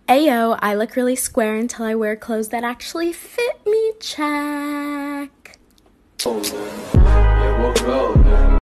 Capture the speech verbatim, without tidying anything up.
Ayo, I look really square until I wear clothes that actually fit me, check.